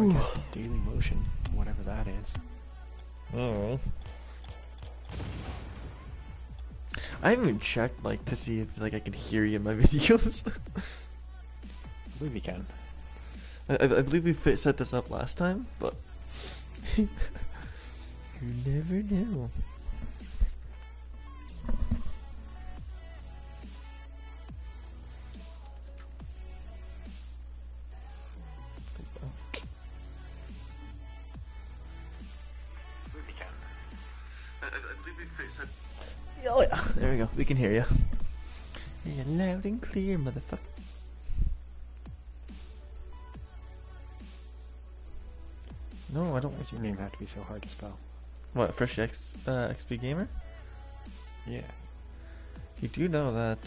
Broadcasting Daily Motion, whatever that is. Oh. I haven't even checked like to see if like I can hear you in my videos. I believe you can. I believe we set this up last time, but you never know. Oh yeah, there we go. We can hear you. You're loud and clear, motherfucker. No, I don't. Why does your name have to be so hard to spell? What, Fresh XP Gamer? Yeah. You do know that,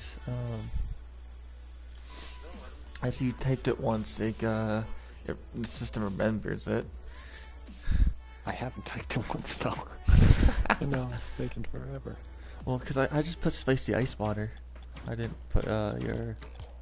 as you typed it once, the system remembers it. I haven't typed it once though. I know, it's taken forever. Well, because I just put spicy ice water. I didn't put your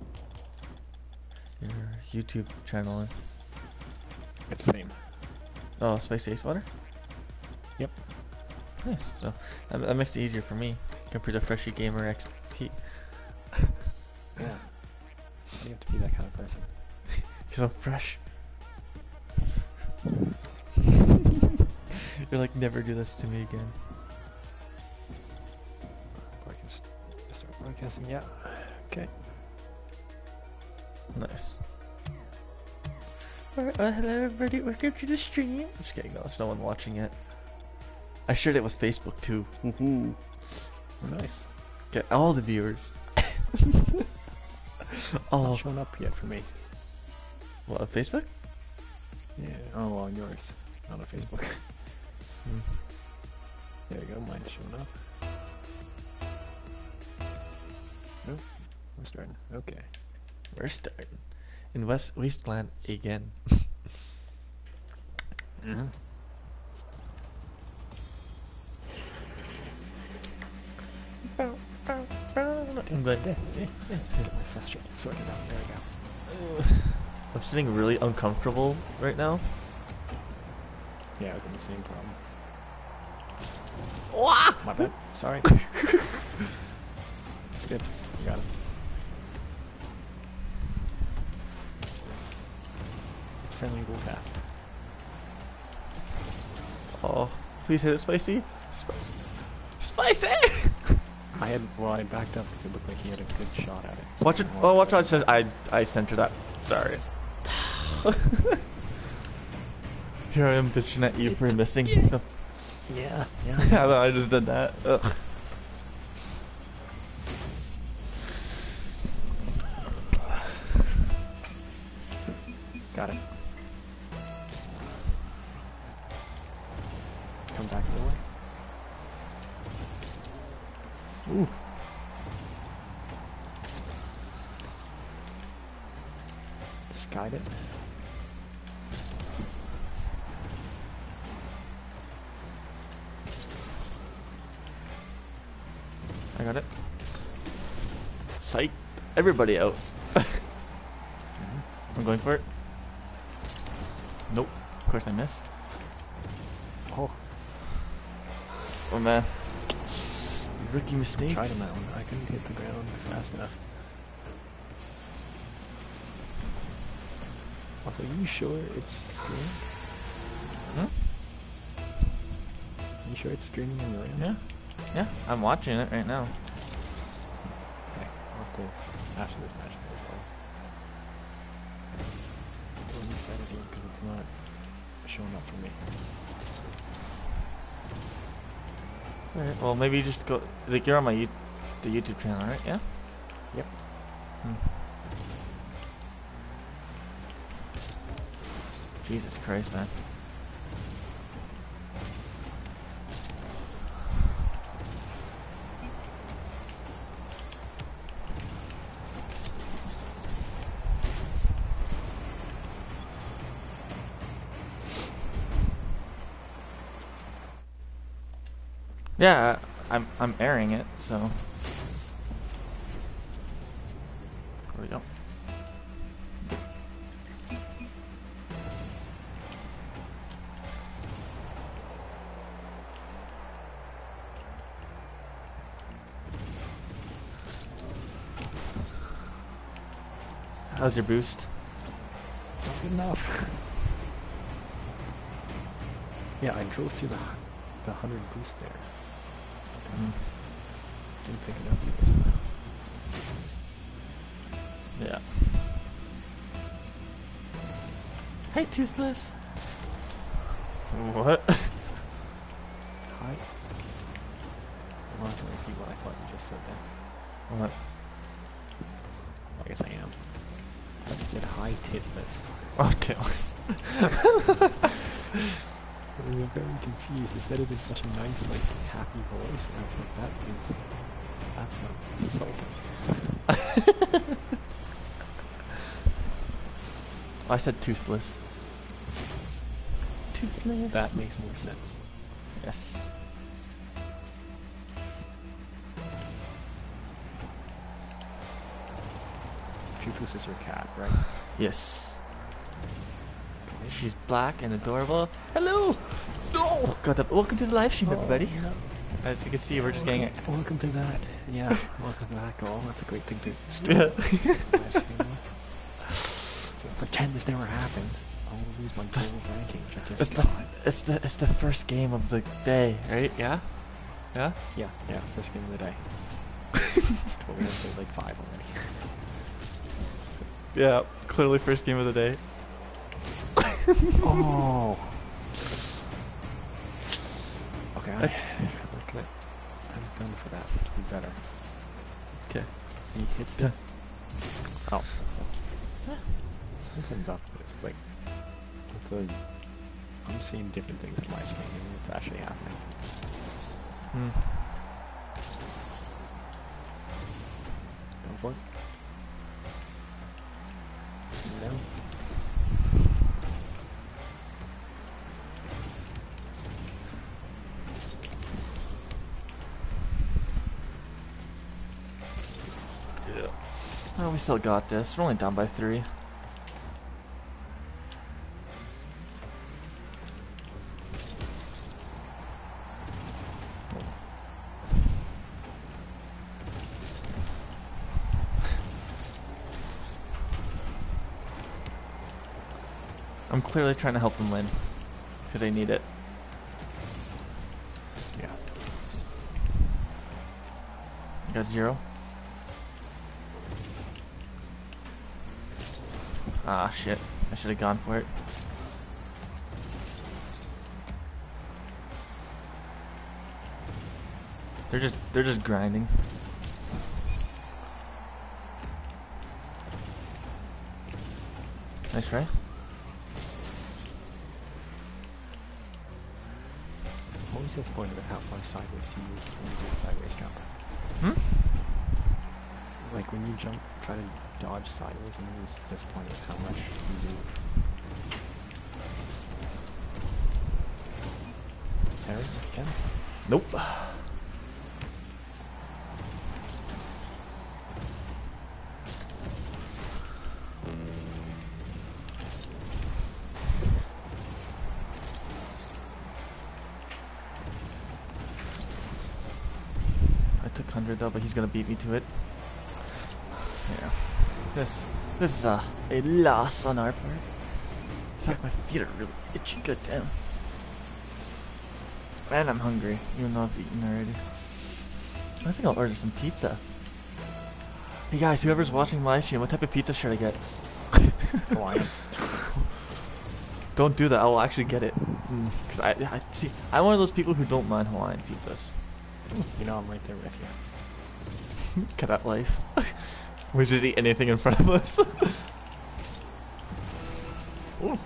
YouTube channel in. It's the same. Oh, spicy ice water? Yep. Nice. So that makes it easier for me compared to Freshy Gamer XP. Yeah. You have to be that kind of person. Because I'm fresh. You're like, never do this to me again. Start broadcasting, yeah. Okay. Nice. Alright, hello everybody, welcome to the stream. I'm just kidding, no, there's no one watching yet. I shared it with Facebook too. Woohoo. Nice. Get all the viewers. Not showing up yet for me. What, on Facebook? Yeah, oh, on yours. Not on Facebook. There you go, mine's showing up. Nope, we're starting. Okay. We're starting. In Wasteland again. Mm-hmm. I'm glad. Get my frustration sorted out. There we go. I'm sitting really uncomfortable right now. Yeah, I was in the same problem. Wah! My bad. Sorry. Good. You got it. Friendly little tap. Oh, please hit it, spicy. Spicy! I backed up because it looked like he had a good shot at it. So Watch it. Oh, watch out! It says I centered that. Sorry. Here I am bitching at you for missing. Yeah, yeah. I thought I just did that. Ugh. Got it. Come back the way. Ooh. Skied it. I got it. Psych. Everybody out. I'm going for it. Nope. Of course I missed. Oh. Oh man. Rookie mistakes. Tried him that one. I couldn't hit the ground fast enough. Also, are you sure it's streaming? You sure it's streaming on your end? Yeah. Yeah. I'm watching it right now. Okay. I'll have to, after this match, I'll reset it here because it's not showing up for me. Alright, well maybe you just go, like you're on my the YouTube channel, right? Yeah? Yep. Jesus Christ, man. Yeah, I'm airing it, so there we go. How's your boost? Not good enough. Yeah, I drove through the 100 boost there. Didn't pick it up either. Yeah. Hey, Toothless. What? Hi. I'm not gonna repeat what I thought you just said there. What? I guess I am. I thought you said hi, titless. Oh, Taylor. I was very confused. You said it in such a nice, like, happy voice, and I was like, that sounds insulting. I said toothless. Toothless. That makes more sense. Yes. Toothless is your cat, right? Yes. She's black and adorable. Hello! Oh, welcome to the live stream, everybody. No. As you can see, we're just getting it. Welcome to that. Yeah, welcome back. Oh, that's a great thing to Yeah. Pretend this never happened. I'll lose my gold ranking, which I It's just got. it's the first game of the day, right? Yeah? Yeah? Yeah, first game of the day. But we have like 5 already. Yeah, clearly first game of the day. Oh. Okay, I'm done for that. To be better. Okay. He hits Yeah. it. Oh. Something's up with this. Like, I'm seeing different things on my screen than what's actually happening. Go for it. No. Yeah. Oh, we still got this. We're only down by 3. I'm clearly trying to help them win, because they need it. Yeah. You got 0? Ah, shit. I should have gone for it. They're just grinding. Nice try. What was this point about how far sideways you use when you do a sideways jump? Like when you jump, try to dodge sideways and use this point of how much you move. Sarah, if you can. Nope. I took 100 though, but he's gonna beat me to it. Yeah. This is a loss on our part. In fact, my feet are really itchy. Good damn. And I'm hungry, even though I've eaten already. I think I'll order some pizza. Hey guys, whoever's watching live stream, what type of pizza should I get? Hawaiian. Don't do that. I will actually get it. Cause I see. I'm one of those people who don't mind Hawaiian pizzas. You know I'm right there with you. Cut out life. We just eat anything in front of us. Ooh.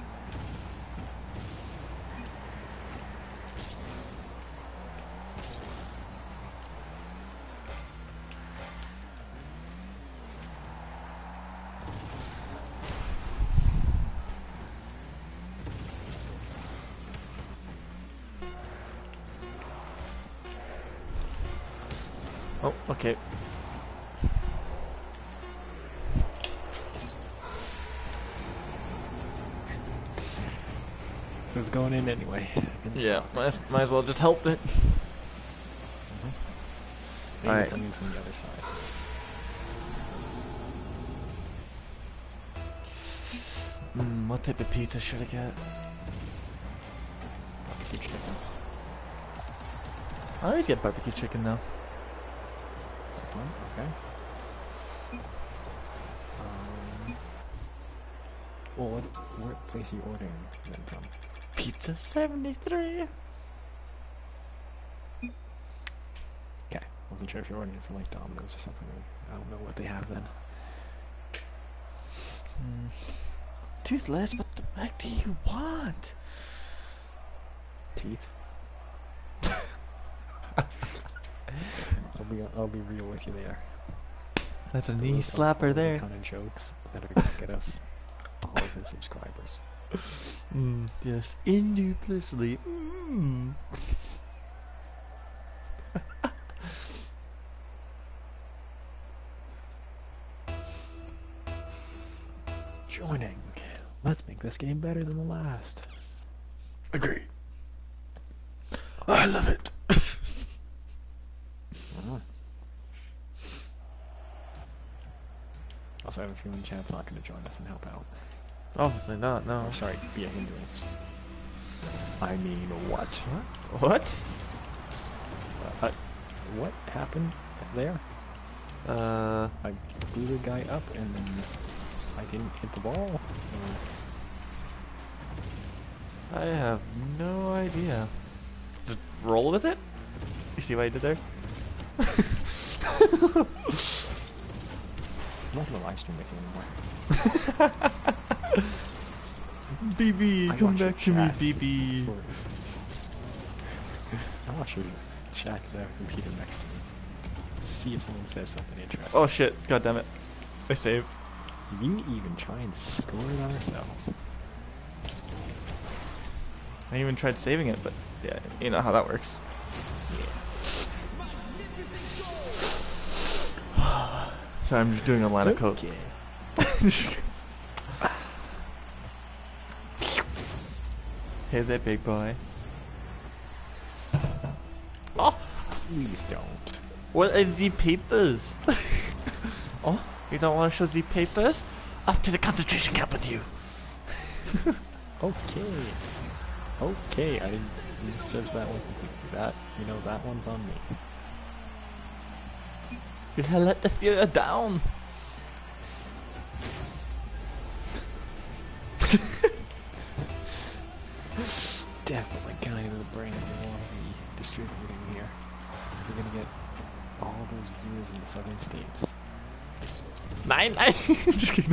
Oh, okay. It was going in anyway. Yeah, might as well just help it. Maybe Alright. coming from the other side. What type of pizza should I get? Barbecue chicken. I always get barbecue chicken though. Okay. Well, what place are you ordering then from? Pizza 73. Okay. Wasn't sure if you're ordering from like Domino's or something. I don't know what they have then. Toothless, what the heck do you want? Teeth. I'll be real with you there. That's a knee Those slapper are there. the kind of jokes that are gonna get us all of the subscribers. Yes, indubitably. Joining. Let's make this game better than the last. Agree. I love it. Also, I have a feeling Chad's not going to join us and help out. Obviously not, no. Or, sorry, be a hindrance. I mean, what? What? What happened there? I blew the guy up and I didn't hit the ball. I have no idea. Just roll with it? You see what I did there? I'm not going to live stream with you anymore. BB, come back to me, BB. I'm not sure chat because I have a computer next to me. See if someone says something interesting. Oh shit, god damn it. I saved. We didn't even try and score it on ourselves. I even tried saving it, but yeah, you know how that works. Yeah. Sorry, I'm just doing a line of coke. Hey there, big boy. Oh! Please don't. What are the papers? Oh, you don't want to show the papers? Off to the concentration camp with you. Okay. Okay, I didn't misjudge that one completely. That, you know, that one's on me. You had let the fear down. Definitely kind of the brain we want to be distributing here. We're gonna get all those viewers in the southern states. Nein, nein. Just kidding.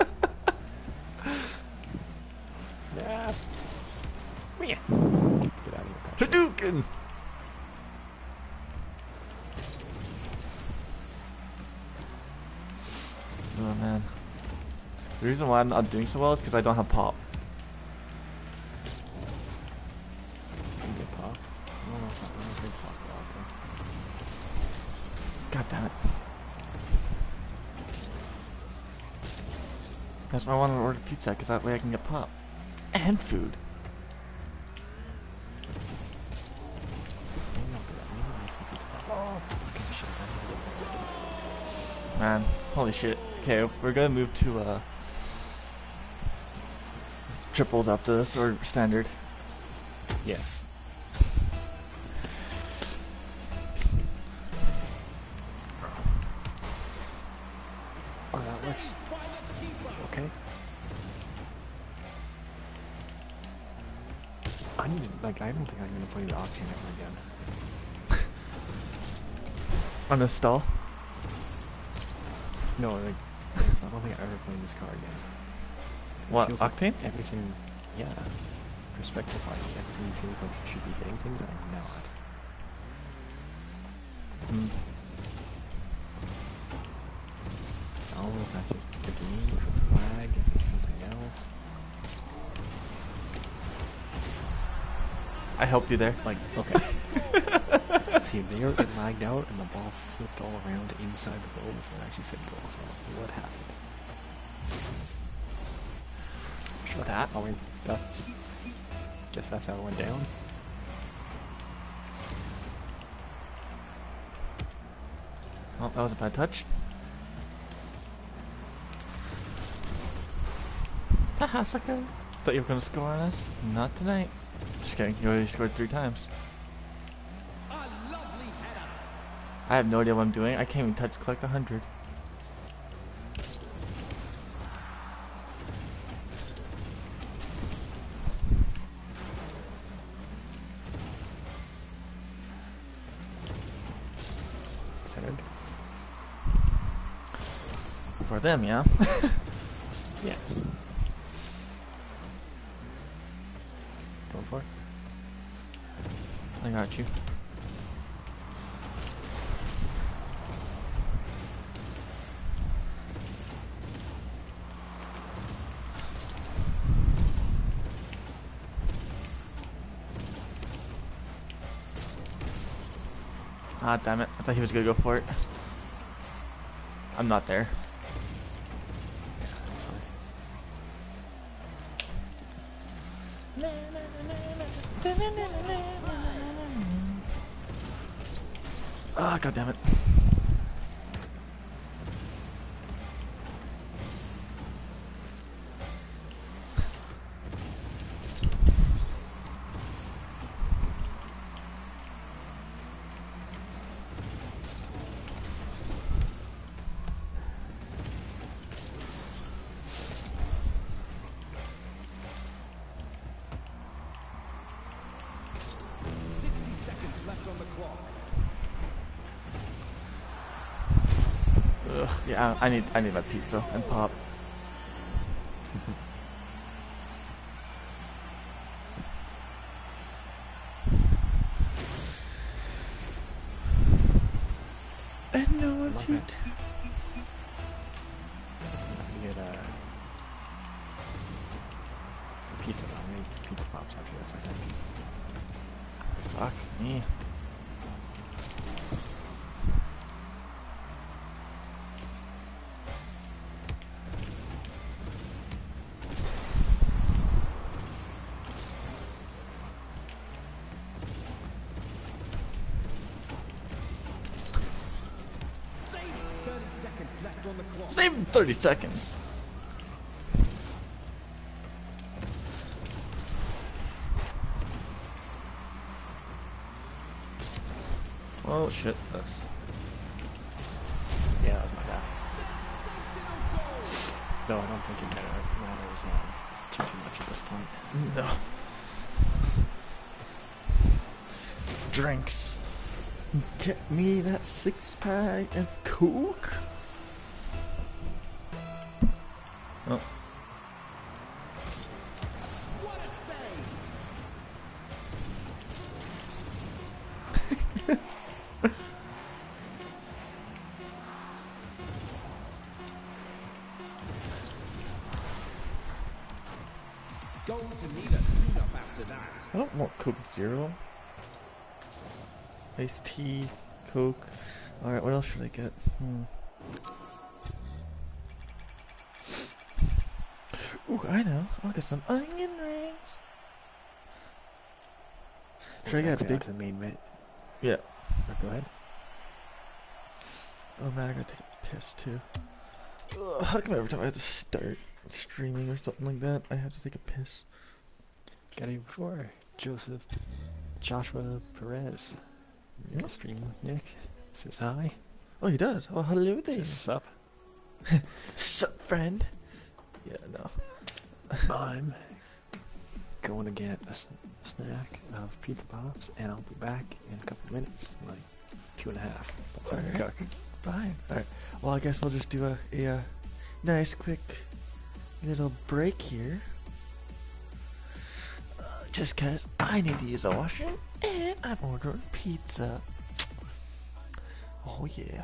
Yeah. Get out of here, Patrick. Hadouken! Oh man. The reason why I'm not doing so well is because I don't have pop. You get pop? No, it's not really good pop out there. God damn it. That's why I wanted to order pizza, because that way I can get pop. And food. Man, holy shit. Okay, we're gonna move to triples after this, or standard. Yeah. Oh, that looks okay. I don't think I'm gonna play the Octane ever again. On the stall? No, like, I don't think I ever played this car again. What, Feels Octane? Like everything, yeah. Perspective party, everything feels like you should be hitting things and I'm not. I don't know if that's just the game, the flag, if it's something else. I helped you there. Like, okay. See, there it lagged out and the ball flipped all around inside the goal before it actually said goal. So, what happened? Sure that. I mean, that's. Guess that's how it went down. Oh, that was a bad touch. Haha, sucker. Thought you were gonna score on us? Not tonight. Just kidding. You already scored 3 times. I have no idea what I'm doing. I can't even collect 100. Centered. For them, yeah. Yeah. Go for it. I got you. Ah, damn it. I thought he was gonna go for it. I'm not there. Ah, god damn it. Ugh, yeah, I need my pizza and pop. I know what you do. Get a pizza. I'll make pizza pops after this, I think. Fuck me. Save 30 seconds. Oh shit, that's... Yeah, that was my bad. Though I don't think it matters too much at this point. No. Drinks. Get me that 6-pack of Coke. Oh. Going to need a tune-up after that. I don't want Coke Zero. Iced tea, Coke. Alright, what else should I get? Ooh, I know. I'll get some onion rings. Should I get a big... The main bit. Yeah. Go ahead. Oh man, I gotta take a piss too. Ugh, how come every time I have to start streaming or something like that, I have to take a piss? Got it before. Joshua Perez. Yeah. Stream Nick says hi. Oh, he does? Oh, hello there. Says sup. Sup, friend? Yeah, no. I'm going to get a snack of pizza pops, and I'll be back in a couple of minutes, like 2.5. Alright. Fine. Alright. Well, I guess we'll just do a nice, quick little break here. Just cause I need to use the washroom, and I'm ordering pizza. Oh yeah.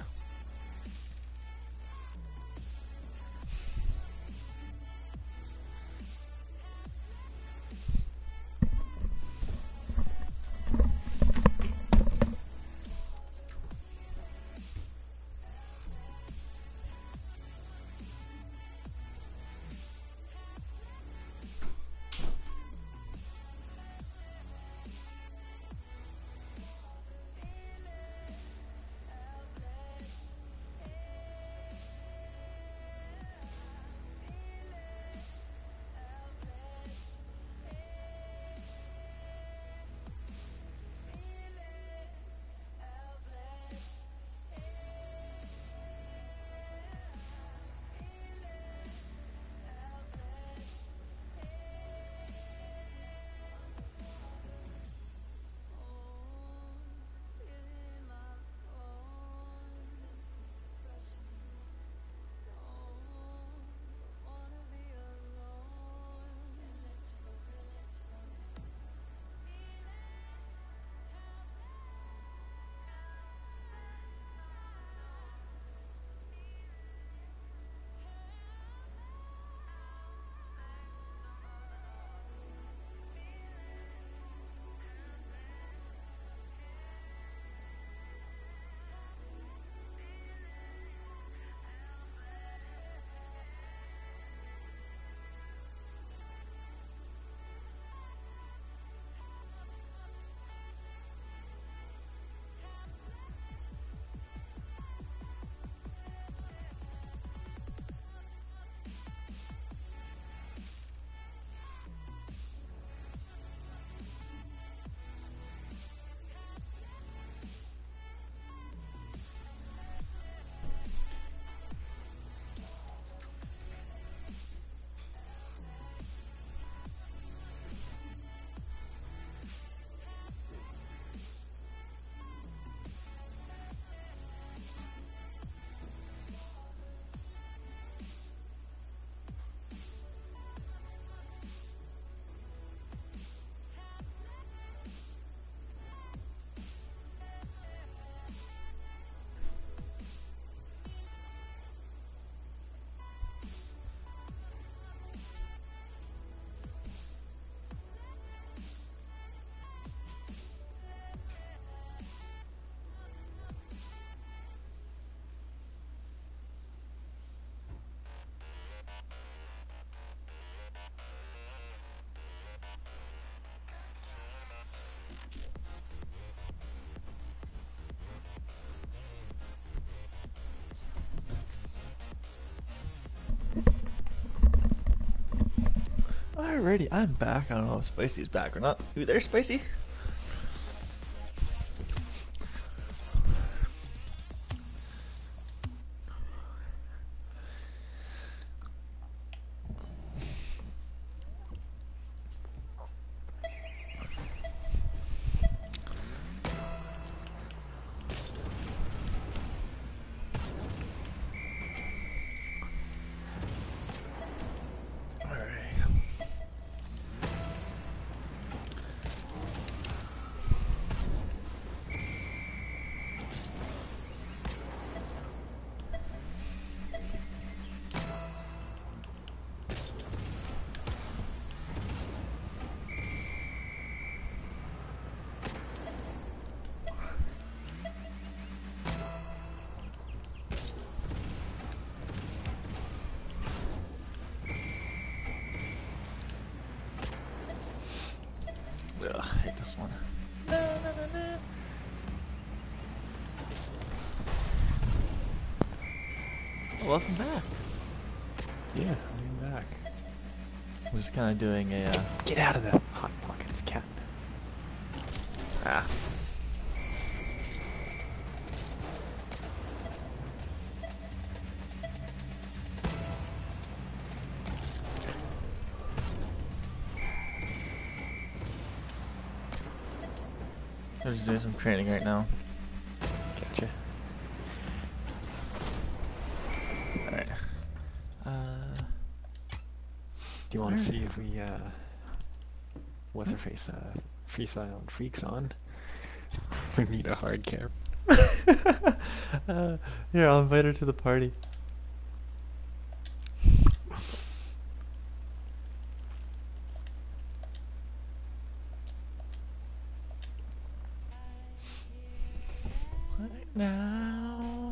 Alrighty, I'm back. I don't know if Spicy's back or not. You there, Spicy? Ugh, I hate this one. Welcome back. Yeah, I'm back. We're just kind of doing a. Get out of the hot pockets, cat. Ah. I'm just doing some training right now. Gotcha. Alright. Do you want to see if we, what's her face, freestyle and freaks on? We need a hard cam. Here, I'll invite her to the party. Right now.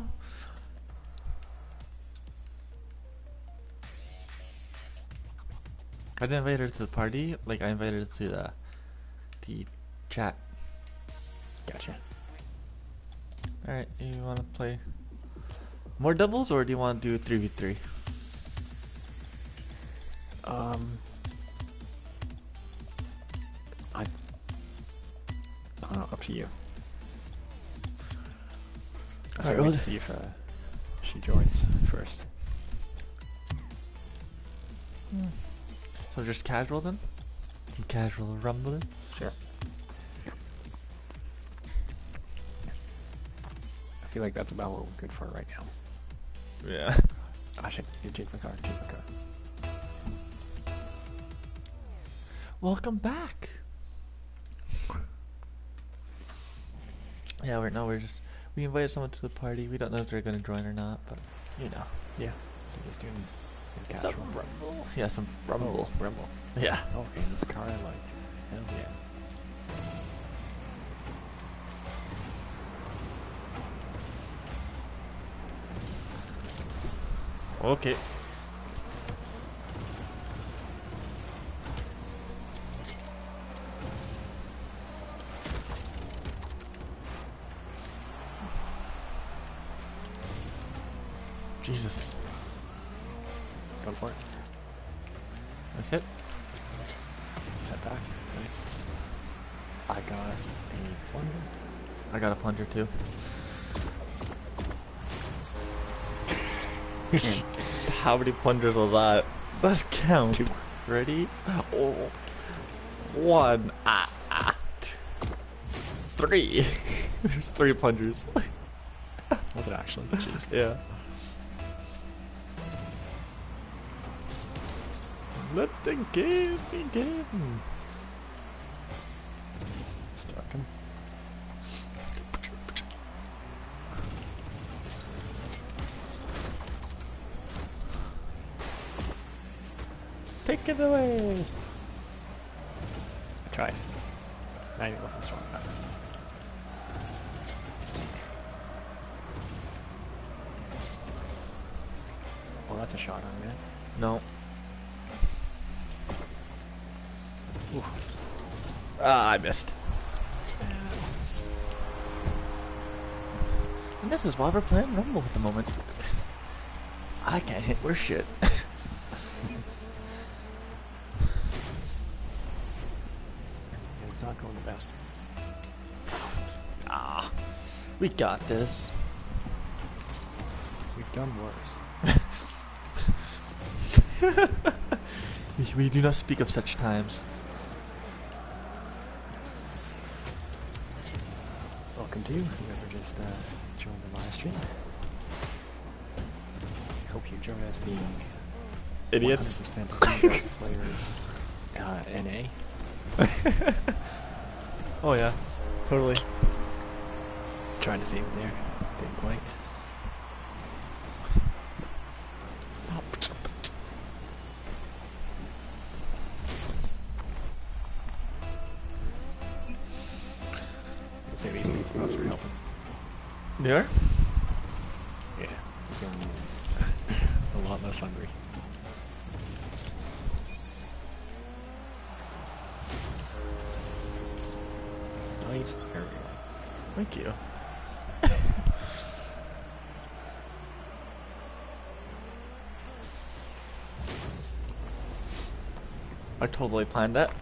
I didn't invite her to the party, like I invited her to the chat. Gotcha. Alright, you wanna play more doubles or do you wanna do 3v3? I don't know, up to you. So Alright, wait well, to see if she joins first. So just casual then? Casual rumbling? Sure. I feel like that's about what we're good for right now. Yeah. I should take my card, take my card. Welcome back! Yeah, we invited someone to the party. We don't know if they're gonna join or not, but you know. Yeah. So just doing Some casual. rumble. Yeah, some rumble. Oh, rumble. Yeah. Oh, okay, this car I like. Hell yeah. Okay. Jesus. Go for it. That's it? Set back. Nice. I got a plunger. I got a plunger too. How many plungers was that? Let's count. 2. Ready? Oh. 1. 3. There's 3 plungers. Was it actually? Jeez. Yeah. Let the game begin. Struck him. Take it away. I tried. I wasn't strong enough. Well, that's a shot on that. No. Ooh. Ah, I missed. And this is why we're playing Rumble at the moment. I can't hit worse shit. We got this. We've done worse. We do not speak of such times. Welcome to whoever just joined the live stream. I hope you join us being Idiots. 100% of you guys players NA. Oh yeah, totally. Trying to save it there. Didn't quite. I'd say these things are helping. They are? Yeah. Feeling a lot less hungry. Nice. Very good. Thank you. I totally planned that.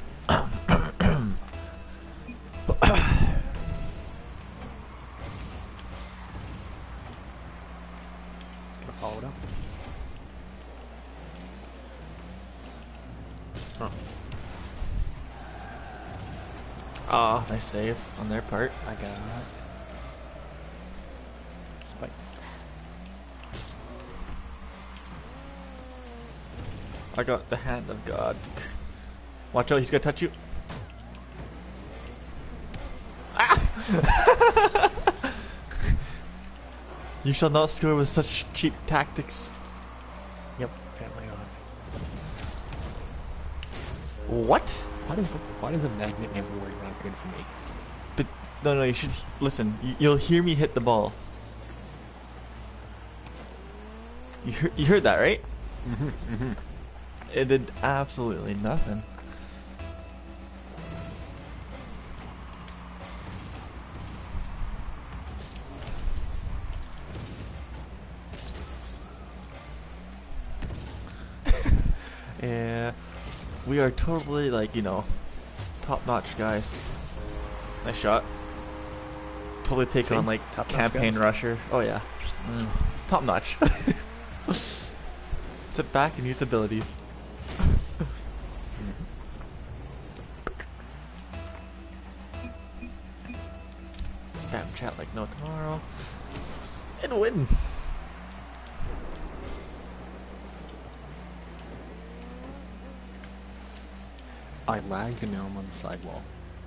Gonna follow it up. Huh. Ah, nice save on their part. I got spikes. I got the hand of God. Watch out, he's gonna touch you. Ah! You shall not score with such cheap tactics. Yep, apparently not. What? Why does the magnet never work out good for me? But no, you should listen. You'll hear me hit the ball. You heard that, right? It did absolutely nothing. Yeah, we are totally like, you know, top-notch guys. Nice shot. Totally take See? on like Top-notch campaign guys. rusher. Oh yeah, top-notch. Sit back and use abilities. Spam chat like no tomorrow. And win. I lagged and now I'm on the sidewall.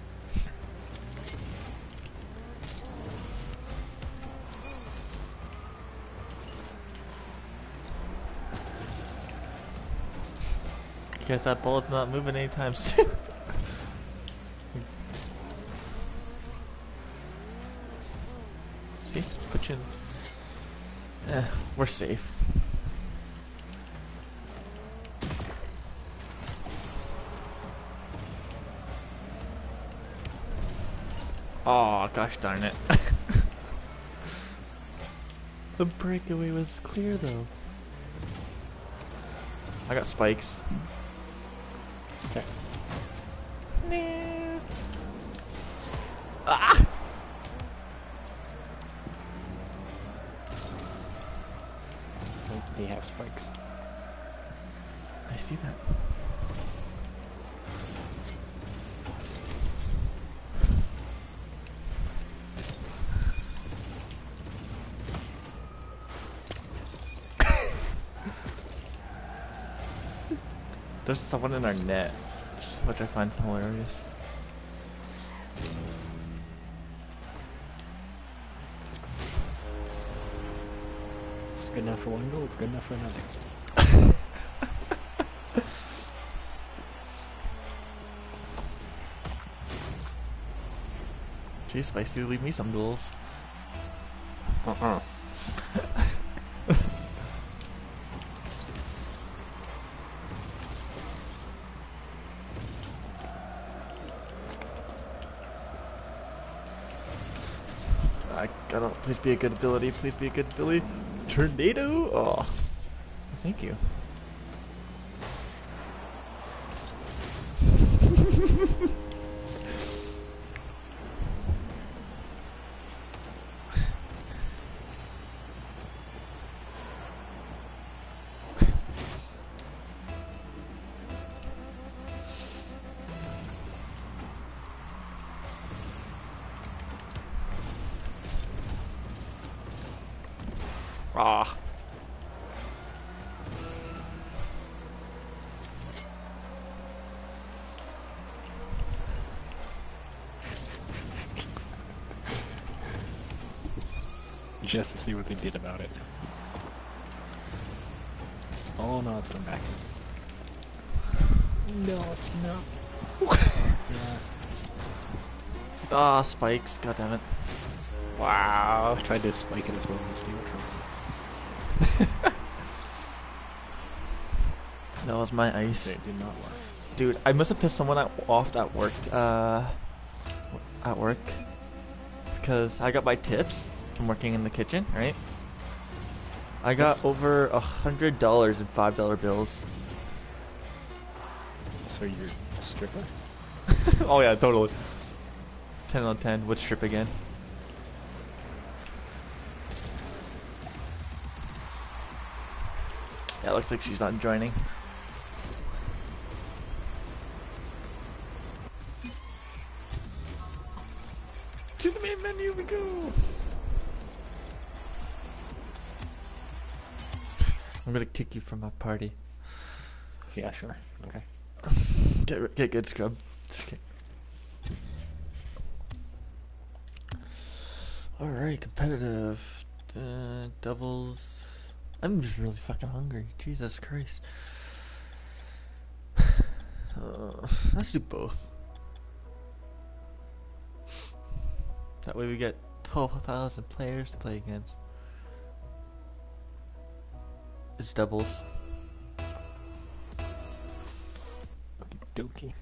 Guess that bullet's not moving anytime soon. See? Put you in. We're safe. Oh, gosh darn it. The breakaway was clear though. I got spikes. Okay. No. Ah! They have spikes. I see that. There's someone in our net, which I find hilarious. It's good enough for one goal, it's good enough for another. Geez, Spicy, leave me some goals. I gotta, please be a good ability, please be a good ability. Tornado! Oh, thank you. Ah. Just to see what they did about it. Oh no, it's going back. No, it's not. Yeah. Ah, spikes. God damn it. Wow. I tried to spike it as well and steal it from him. That was my ice. It did not work. Dude, I must have pissed someone off at work. Because I got my tips from working in the kitchen, right? I got over $100 in $5 bills. So you're a stripper? Oh yeah, totally. 10 on 10 would strip again. Yeah, looks like she's not joining. To the main menu we go. I'm gonna kick you from my party. Yeah, sure. Okay. Get good, scrub. Just kidding. Alright, competitive. Doubles. I'm just really fucking hungry. Jesus Christ. Let's do both. That way we get 12,000 players to play against. It's doubles. Dokie.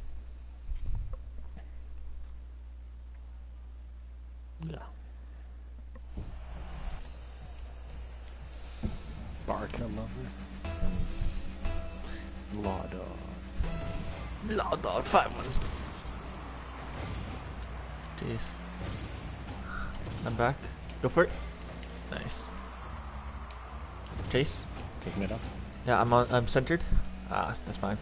Yeah. Barca lover. Law dog. Law dog 5-1. Jeez. I'm back. Go for it. Nice. Chase. Taking it up. Yeah, I'm centered. Ah, that's fine.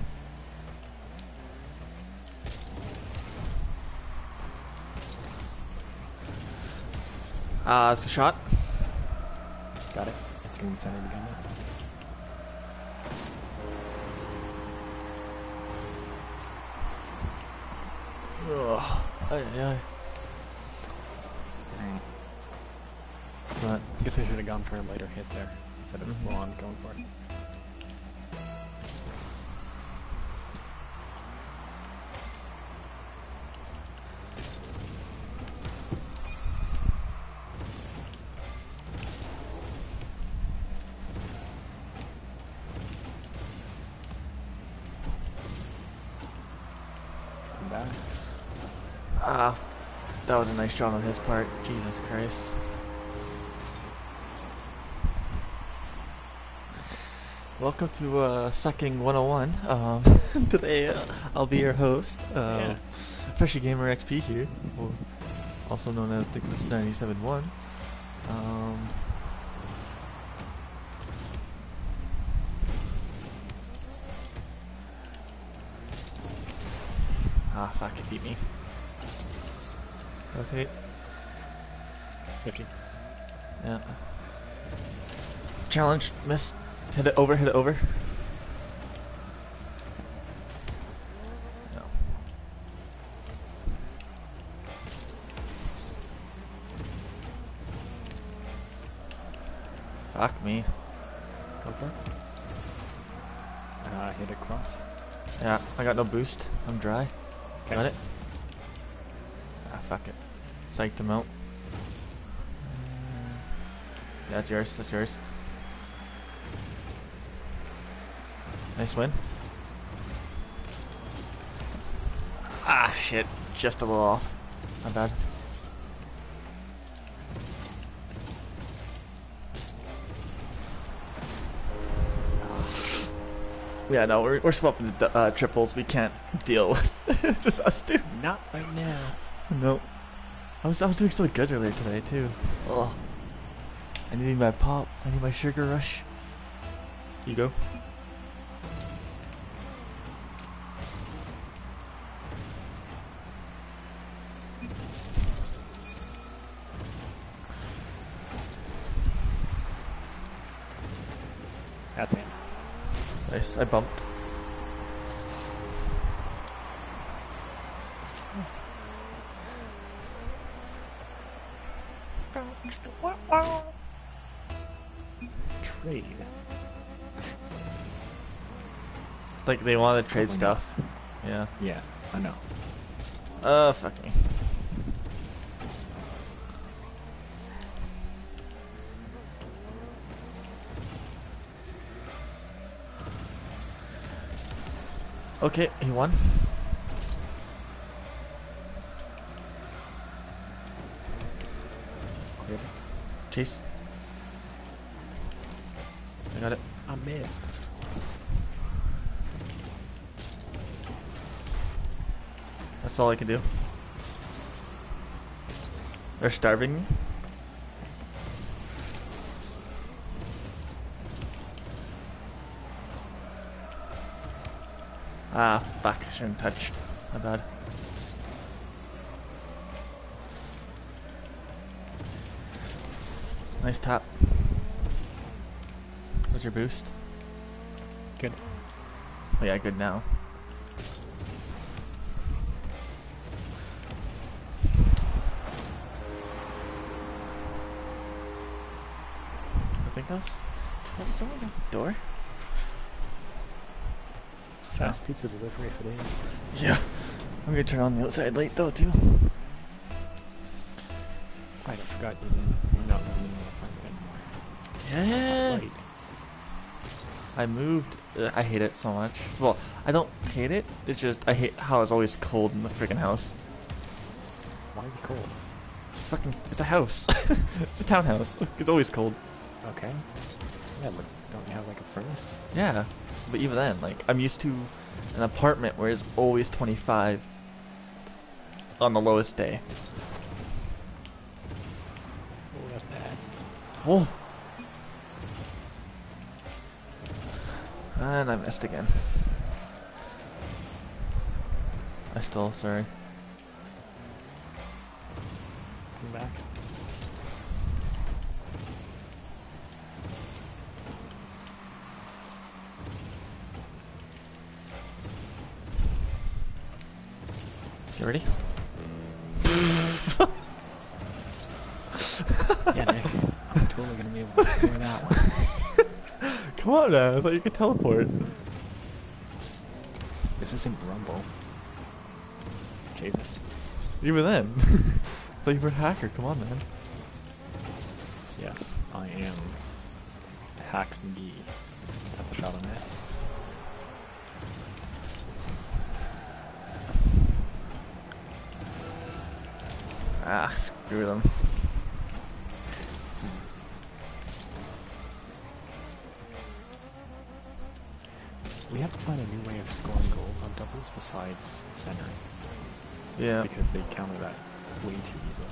It's the shot. Got it. It's getting centered again now. Ugh. Ay, ay. Dang. What? I guess I should have gone for a lighter hit there instead of full on going for it. Come back. Ah, that was a nice shot on his part. Jesus Christ. Welcome to Sucking 101. Today I'll be your host. Yeah. Freshie Gamer XP here, or also known as Dickless971. Ah, fuck, it beat me. Rotate. 50. Yeah. Challenge, missed. Hit it over, hit it over. No. Fuck me. Go for it. Hit it cross. Yeah, I got no boost. I'm dry. Okay. Got it? Ah, fuck it. Psyched him out. Yeah, that's yours. That's yours. Nice win. Ah, shit. Just a little off. Not bad. Yeah, no, we're swapping the triples. We can't deal with just us two. Not right now. No. I was doing so good earlier today too. Oh. I need my pop. I need my sugar rush. You go. That's him. Nice. I bumped. Trade. Like they want to trade Probably stuff. Yeah. Yeah, I know. Fuck me. Okay, he won. Good. Chase. I got it. I missed. That's all I can do. They're starving me. Ah, fuck. I shouldn't have touched. My bad. Nice tap. What's your boost? Good. Oh yeah, good now. I think that's the door. Fast pizza delivery for days. Yeah. I'm gonna turn on the outside light though too. I forgot you're not living in the apartment anymore. Yeah. Right. I moved. I hate it so much. Well, I don't hate it. It's just I hate how it's always cold in the freaking house. Why is it cold? It's fucking. It's a house. It's a townhouse. It's always cold. Okay. Yeah, but don't you have like a furnace? Yeah, but even then, like I'm used to an apartment where it's always 25 on the lowest day. Oh, that's bad. Oh. And I missed again. Sorry. Come back. You ready? Yeah, Nick. I'm totally gonna be able to score that one. Come on, man. I thought you could teleport. This isn't Rumble. Jesus. Even then. I thought you were a hacker. Come on, man. Yes, I am Hacks McGee at the shot on that. Ah, screw them. We have to find a new way of scoring goals on doubles besides centering. Yeah. Because they counter that way too easily.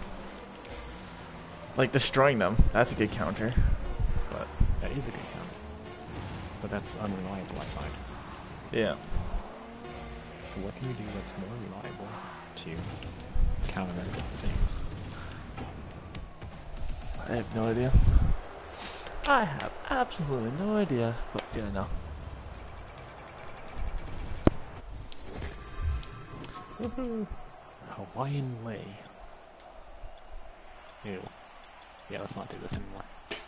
Like destroying them. That's a good counter. But That is a good counter. But that's unreliable, I find. yeah. So what can we do that's more reliable to counter that at the same? I have no idea. I have absolutely no idea. But yeah, no. Woohoo! Hawaiian lay. Ew. Yeah, let's not do this anymore.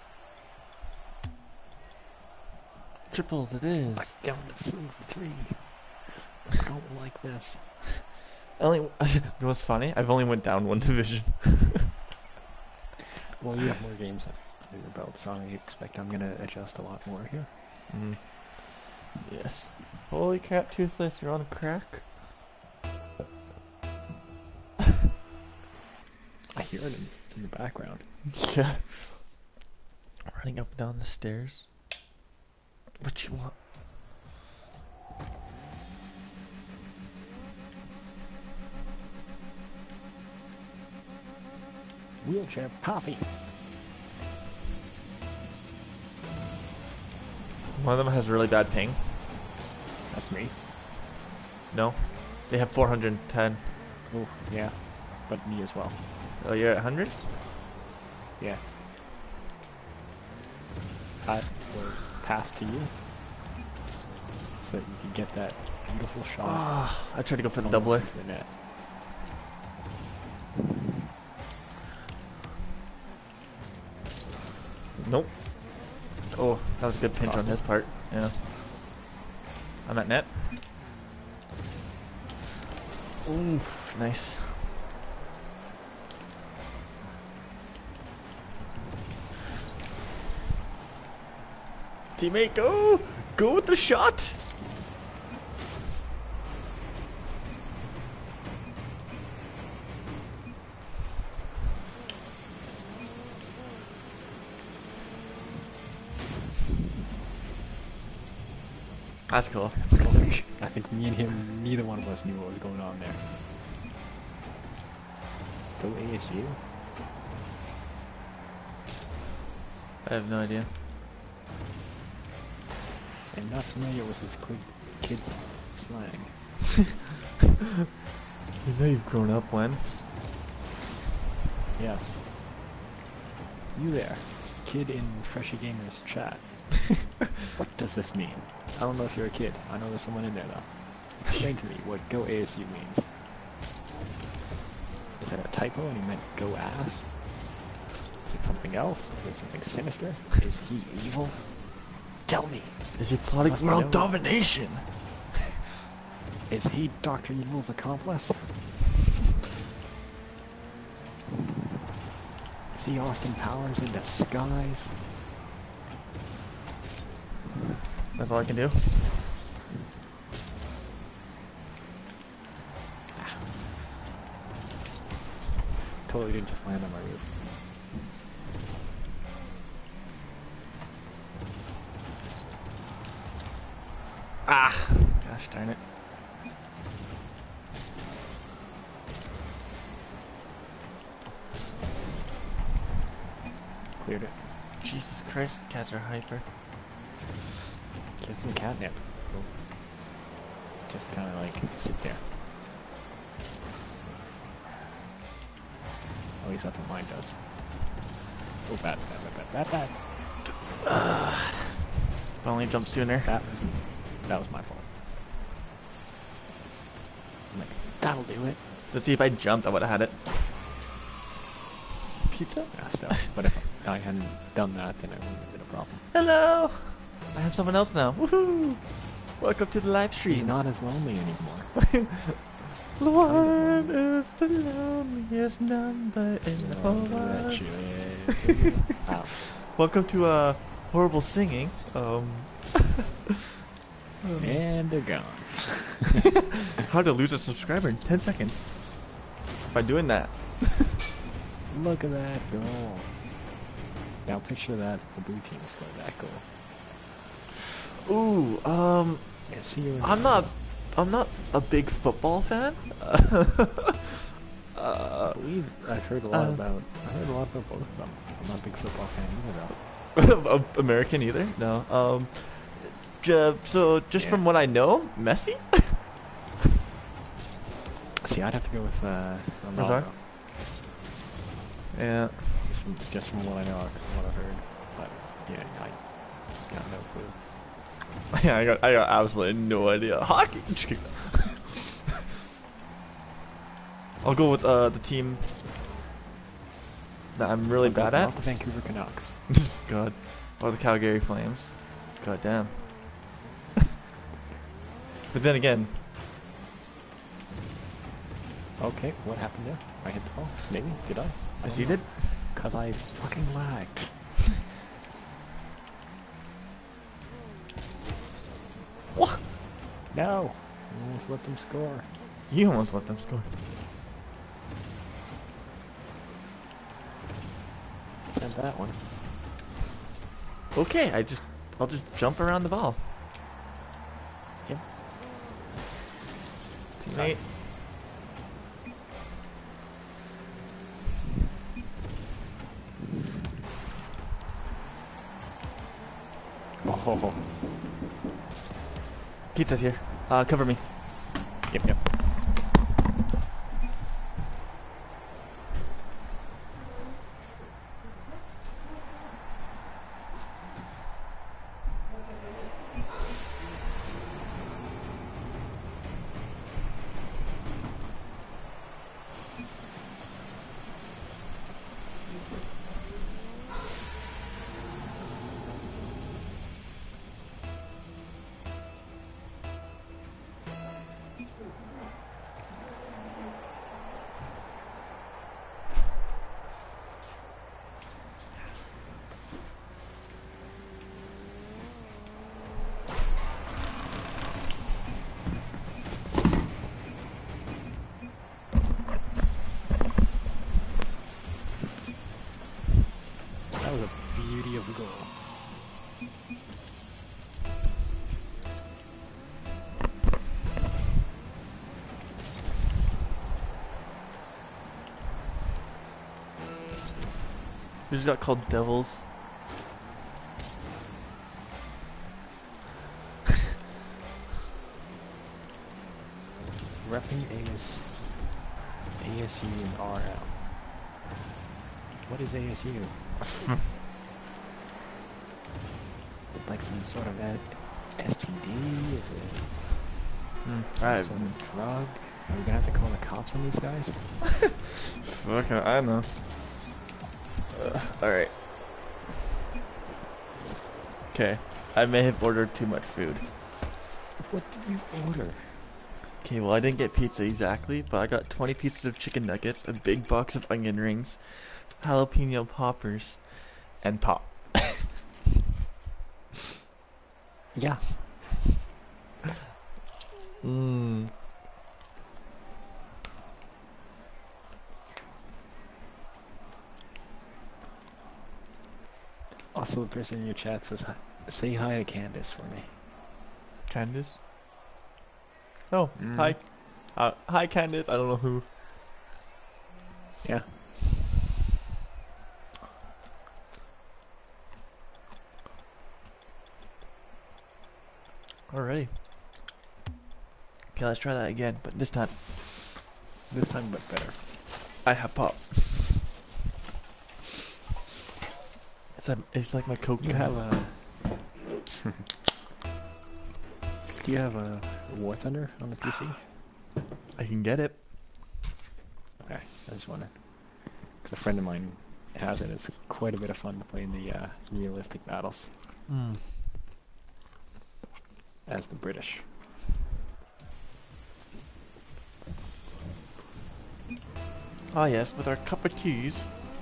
Triples it is. Back down to silver 3. I don't like this. Only. You know what's funny? I've only went down one division. Well, you have more games under your belt, so I expect I'm gonna adjust a lot more here. Mm. Yes. Holy crap, Toothless, you're on crack. I hear it in the background. Yeah. Running up and down the stairs. What you want? Wheelchair Poppy. One of them has really bad ping. That's me. No. They have 410. Oh, yeah. But me as well. Oh, you're at 100? Yeah. That was pass to you, so that you can get that beautiful shot. Ah, I tried to go for the almost doubler. into the net. Nope. Oh, that was a good pinch on his part. Yeah. I'm at net. Oof, nice. Teammate, go! Go with the shot! That's cool. I think me and him, neither one of us knew what was going on there. Go ASU? I have no idea. I'm not familiar with this kid's slang. You know you've grown up when? Yes. You there, kid in Freshie Gamers chat. What does this mean? I don't know if you're a kid. I know there's someone in there though. Explain to me what go ASU means. Is that a typo and he meant go ass? Is it something else? Is it something sinister? Is he evil? Tell me. Is he plotting Must world know. domination? Is he Dr. Evil's accomplice? Is he Austin Powers in disguise? That's all I can do. Totally didn't just land on my roof. Ah! Gosh darn it. Cleared it. Jesus Christ, cats are hyper. Get some catnip. Just kind of like sit there. At least that's what mine does. Oh, bad. If I only jumped sooner. That was my fault. I'm like, that'll do it. Let's see if I jumped, I would have had it. Pizza? Yeah, still. But if I hadn't done that, then it wouldn't have been a problem. Hello! I have someone else now. Woohoo! Welcome to the live He's stream. not as lonely anymore. One is the loneliest number in the whole world. Wow. Welcome to horrible singing. And they're gone. How to lose a subscriber in 10 seconds. By doing that. Look at that goal. Now picture that the blue team scored that goal. Ooh, Yeah, see you in I'm not a big football fan. I've heard a lot about. I heard a lot about both of them. I'm not a big football fan either, though. American either? No. So just Yeah. from what I know, Messi. See, I'd have to go with Hazard? Ronaldo. Yeah. Just from what I know, what I've heard. But yeah, I got no clue. Yeah, I got absolutely no idea. Hockey. Just kidding. I'll go with the team that I'm really bad Not at. the Vancouver Canucks. God. Or the Calgary Flames. God damn. But then again, Okay, what happened there? I hit the ball. Maybe did I? as don't you know. did. Cause I fucking lagged. What? No! I almost let them score. You almost let them score. Sent that one. Okay, I'll just jump around the ball. Yep. Teammate. Oh. Pizza's here. Cover me. Yep. of the goal. We just got called devils. Repping ASU and RL. What is ASU? Like some sort of STD? Is it some Alright. sort of drug? Are we gonna have to call the cops on these guys? Okay, I know. Alright. Okay. I may have ordered too much food. What did you order? Okay, well I didn't get pizza exactly, but I got 20 pieces of chicken nuggets, a big box of onion rings, jalapeno poppers, and pop. Yeah. Mmm. Also, the person in your chat says, say hi to Candace for me. Candace? Oh, hi. Hi Candace, I don't know who. Yeah. Alrighty. Okay, let's try that again, but this time This time, but better. I have pop. It's like my Coke. You have a... Do you have a War Thunder on the PC? I can get it. Okay, I was wondering. Because a friend of mine has it. It's quite a bit of fun to play in the realistic battles as the British. Ah yes, with our cup of teas.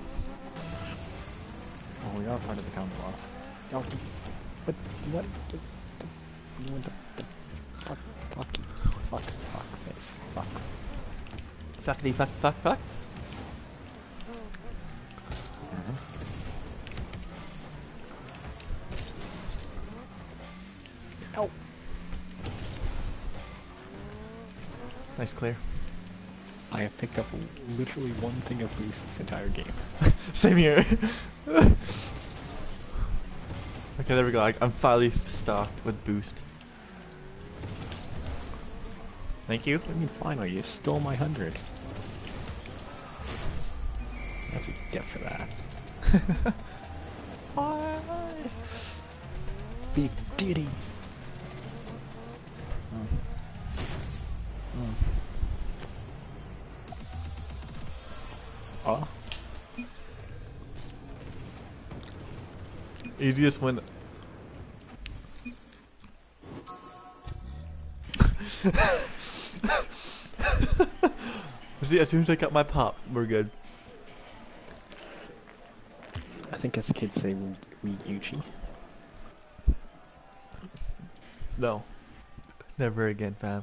Oh, we are part of the Commonwealth. Oh, what? You want the fuck face. Fuck. Fuckity fuck fuck fuck. Ow. Nice clear. I have picked up literally one thing of boost this entire game. Same here. Okay, there we go. I'm finally stocked with boost. Thank you. I mean, finally, you stole my 100. That's what you get for that. Big Diddy. Oh? You just win. See, as soon as I got my pop, we're good. I think as kids say, we Gucci. No. Never again, fam.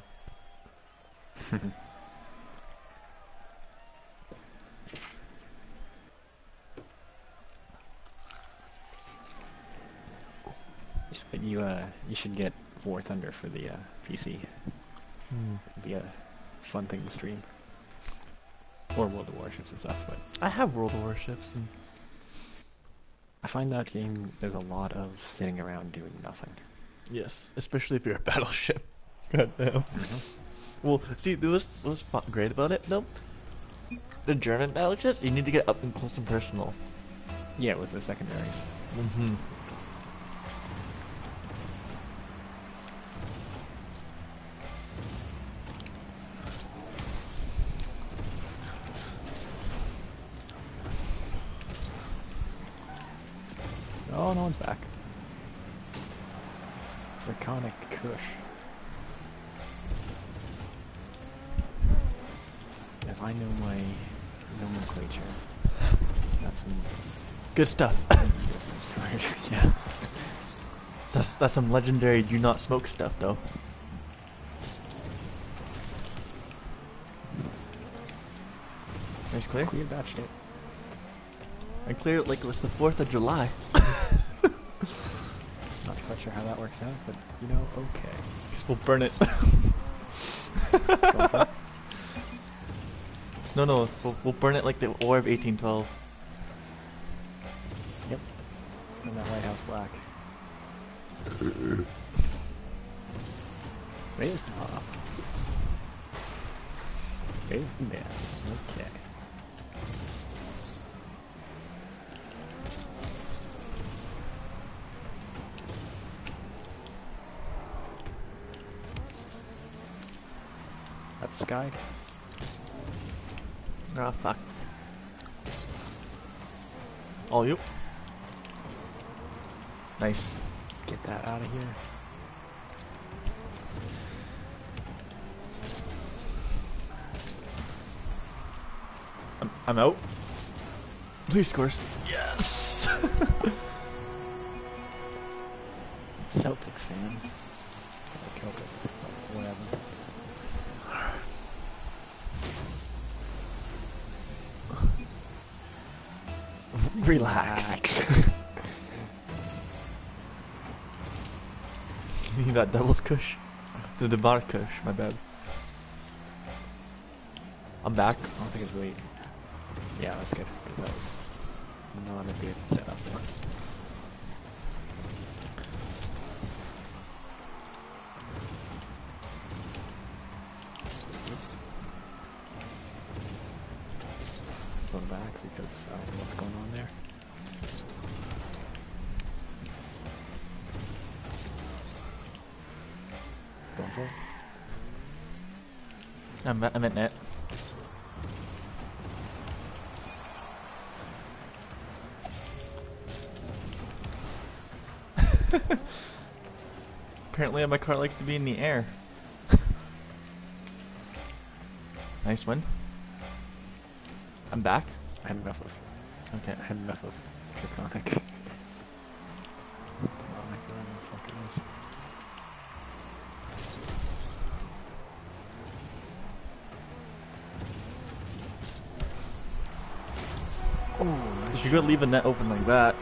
But you should get War Thunder for the PC. It'd be a fun thing to stream. Or World of Warships and stuff, but I have World of Warships. And I find that game, there's a lot of sitting around doing nothing. yes, especially if you're a battleship. God damn. Well, see, what's great about it, though? The German battleships, you need to get up and close and personal. Yeah, with the secondaries. Mm-hmm. Oh, no one's back. Draconic Kush. If I know my nomenclature, that's some... Good stuff. Yeah. That's some legendary do not smoke stuff, though. Nice clear. Clear that shit. I cleared it like it was the 4th of July. sure how that works out, but you know, okay. Guess we'll burn it. Go for it. No, we'll burn it like the War of 1812. Yep. And that White House black. Raise up. Raise the miss. Okay. That's Sky. Ah, fuck. All you. Nice. Get that out of here. I'm out. Please scores. Yes! Celtics fan. I killed it. Whatever. Relax. You need that devil's kush. The bar kush, my bad. I'm back. I don't think it's really... Yeah, that's good. 'Cause that was not a good setup there. Going back because I don't know what's going on there. Going for it. I'm at net. Apparently my car likes to be in the air. Nice win. I'm back. I had enough of... Okay. I had enough of Draconic. Draconic, whatever the fuck it is. Oh, nice. If you're gonna leave a net open like that,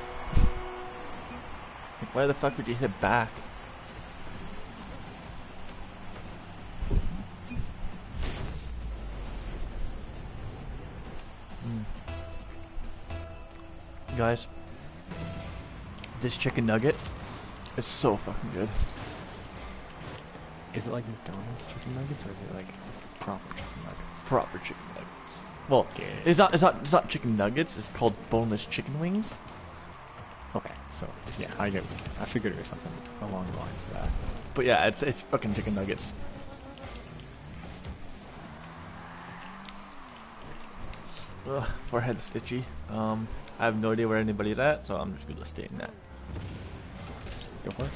like why the fuck would you hit back? Guys, this chicken nugget is so fucking good. Is it like McDonald's chicken nuggets or is it like proper chicken nuggets? Proper chicken nuggets. Well, Okay. it's not chicken nuggets. It's called boneless chicken wings. Okay, so yeah, I figured it was something along the lines of that. But yeah, it's fucking chicken nuggets. Ugh, forehead's itchy. I have no idea where anybody's at, so I'm just gonna stay in that. Go for it.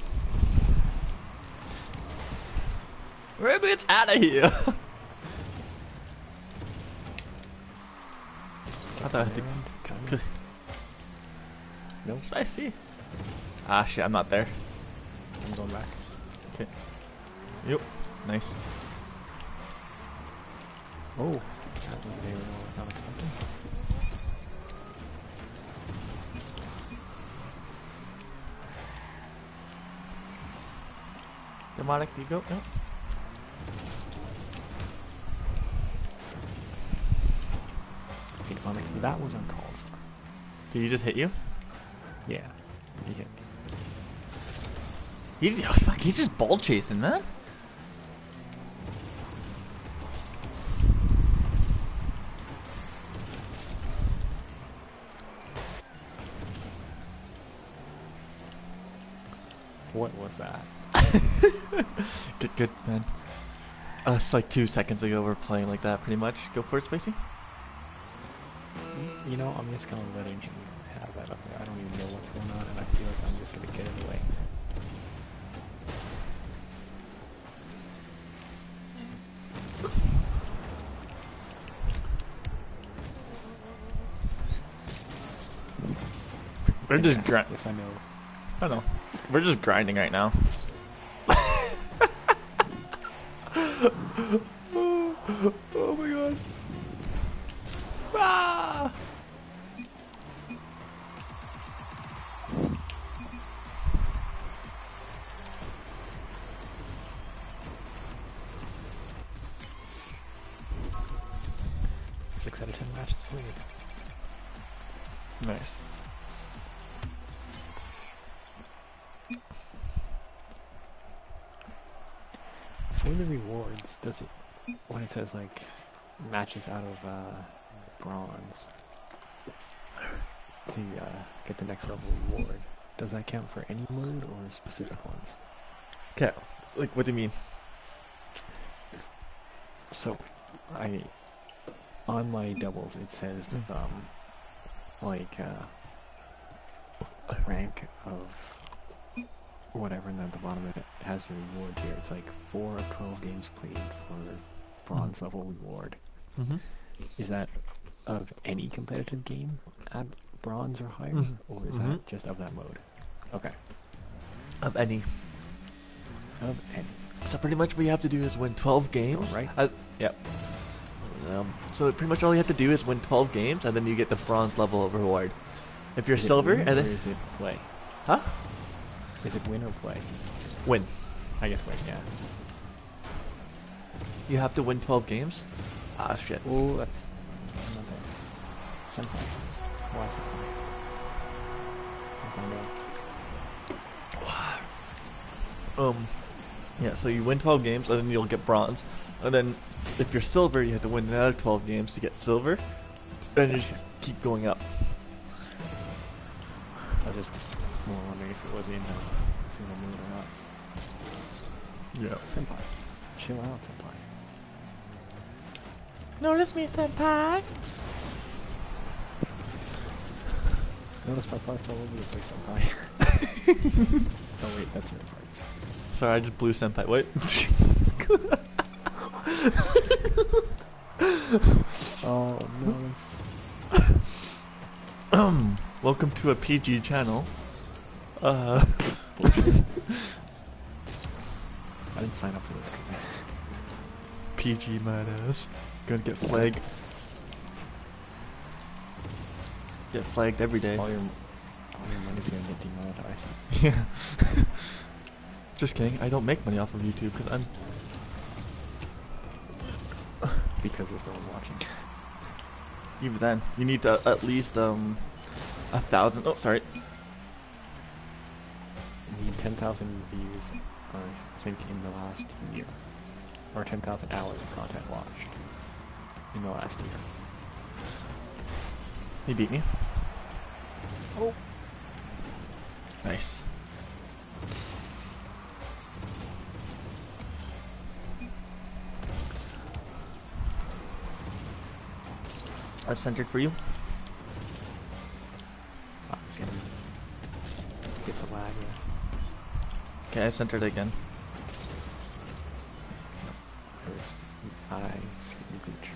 Maybe it's out of here. I thought I had to. Kind No, Spicy. Ah shit, I'm not there. I'm going back. Okay. Yep. Nice. Oh, that was very not expected. Demonic, you go. Yep. Demonic, that was uncalled for. Did he just hit you? Yeah, he hit me. He's fuck. He's just ball chasing, man. What was that? Good, man. It's like 2 seconds ago we're playing like that, pretty much. Go for it, Spacey. You know, I'm just kind of letting him have that up there. I don't even know what's going on, and I feel like I'm just gonna get in the way. We're just grinding. If I know. I don't know. We're just grinding right now. Oh my god. Ah! Nice. For the rewards, does it, when it says like matches out of bronze to get the next level reward, does that count for any mode or specific ones? Okay. Like, what do you mean? So, on my doubles it says like rank of whatever, and then at the bottom of it has the reward here. It's like 4 of 12 games played for bronze level reward. Mm-hmm. Is that of any competitive game at bronze or higher, or is Mhm. that just of that mode? Okay, Of any. of any. So pretty much what you have to do is win 12 games. right. Yep. So pretty much all you have to do is win 12 games, and then you get the bronze level reward. If you're Is it silver, win, and or then is it play? huh? Is it win or play? Win. I guess win. Yeah. You have to win 12 games. Ah, shit. Oh, that's not bad. Senpai. Why senpai? Yeah. So you win 12 games, and then you'll get bronze. And then if you're silver, you have to win another 12 games to get silver, and you just keep going up. I was just more wondering if it was in a single mood or not. Yeah. Senpai. Chill out, senpai. Notice me, senpai. Notice my parts all over the place, senpai. Oh wait, that's your parts. Sorry, I just blew senpai. What? Oh no. Welcome to a PG channel. Bullshit. I didn't sign up for this. PG matters. Gonna get flagged. Get flagged every day. All your money's gonna get demonetized. Yeah. Just kidding. I don't make money off of YouTube because I'm. Because there's no one watching. Even then, you need to at least 1,000. Oh, sorry. We need 10,000 views, I think, in the last year. Or 10,000 hours of content watched in the last year. He beat me. Oh. Nice. I've centered for you. I'm just gonna get the lag. Okay, I centered again. Because I screwed Gooch.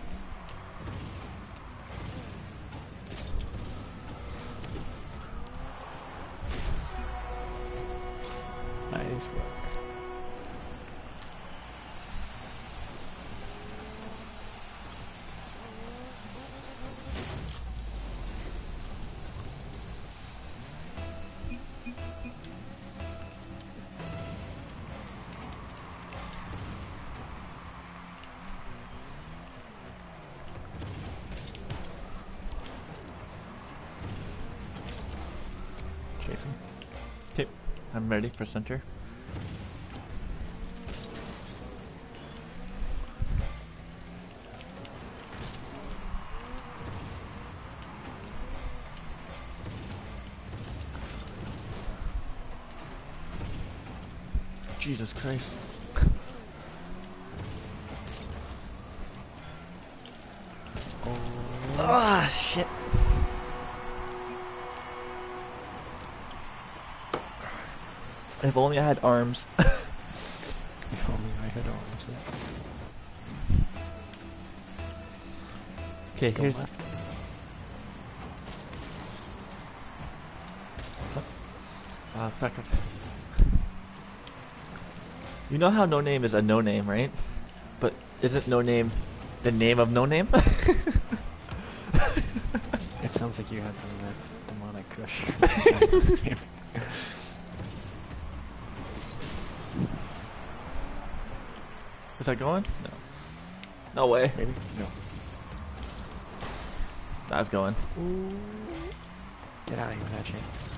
Nice work. Jason? Okay, I'm ready for center. Jesus Christ. Ah, shit. If only I had arms. If only I had arms. Okay, Go here's. left. Ah, fuck it. You know how No Name is a no name, right? But isn't No Name the name of No Name? It sounds like you had some of that demonic kush. Is that going? No. No way. Maybe? No. That's going. not even matching.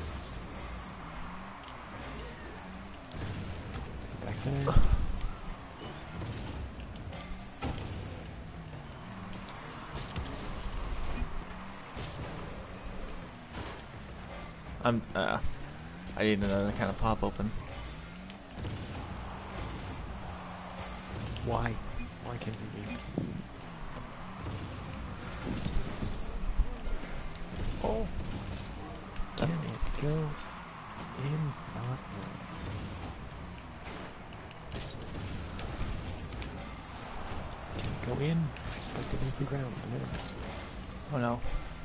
Back center. I need another kind of pop open. Why? Why can't you be? Oh! Can it go in? Not in. Can it go in? Expected empty grounds, a minimum. Oh no.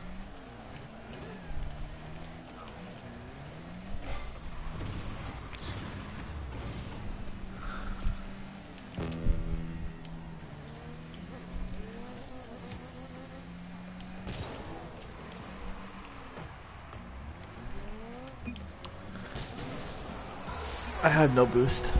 I have no boost.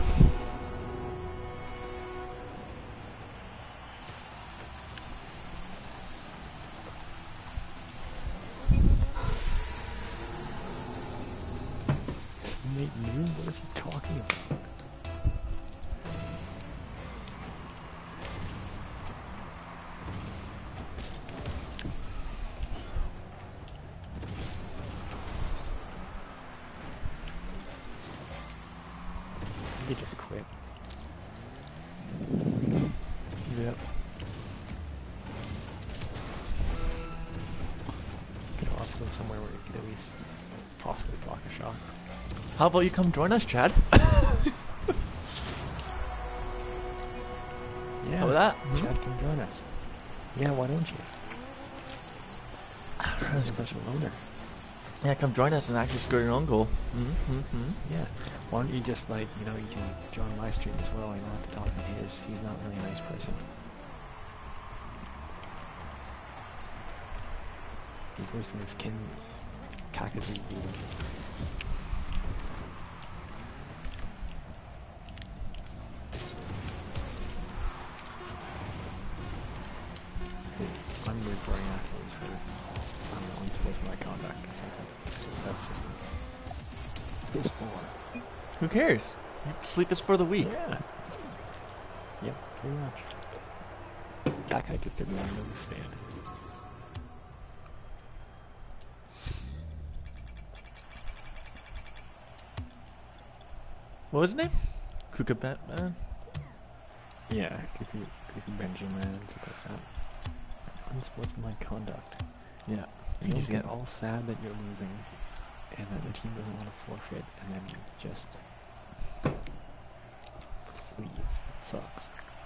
Teammate new? What is he talking about? He just quit. Yep. Get off to somewhere where you could at least possibly block a shot. How about you come join us, Chad? Yeah. How about that? Chad can join us. Yeah, why don't you? Sounds like a loner. Yeah, come join us and actually score your own goal. Yeah. Why don't you just, like, you know, you can join my stream as well. I don't have to talk on his. He's not really a nice person. He's worse than this Ken Kakazu dude. I'm reporting afterwards for, I don't know, unsportsmanlike conduct or something. So that's just piss poor. Who cares? Sleep is for the weak. Yeah. Yep, pretty much. That guy just didn't want to understand. What was his name? Kuka Batman? Yeah, Kuku Benjamin, stuff like that. Unsportsmanlike conduct. Yeah. You don't get all sad that you're losing, and that the team doesn't want to forfeit, and then you just leave. It sucks.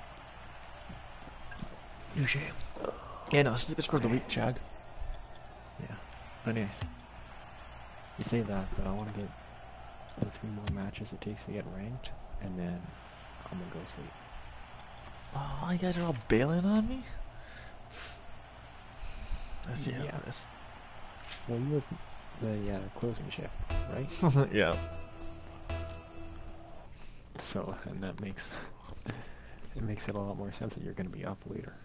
You shame. Yeah, no, sleep is for the weak, Chad. Yeah. Anyway, you say that, but I want to get the 3 more matches it takes to get ranked, and then I'm gonna go sleep. Oh, you guys are all bailing on me? I see how Yeah. it is. Well, you have the closing shift, right? Yeah. So, and that makes it makes it a lot more sense that you're going to be up later.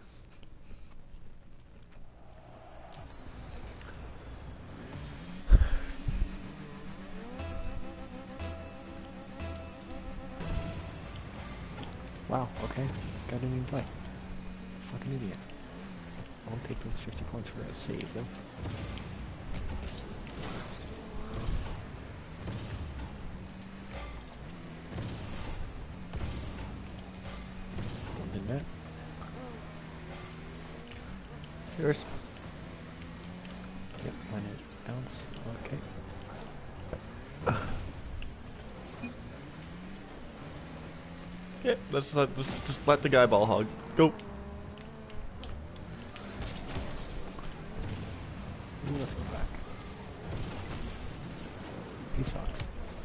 Wow, okay. Got a new play. Fucking idiot. I won't take those 50 points for a save, though. One in net. Yours. Yep, mine it bounce. Okay. Yeah, let's just let the guy ball hog. Go. Let's go back. He sucks.